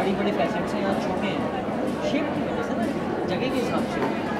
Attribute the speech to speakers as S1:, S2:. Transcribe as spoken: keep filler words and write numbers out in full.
S1: बड़ी बड़ी फैसेट्स हैं या छोटे हैं, शेप की वजह से ना, जगह के हिसाब से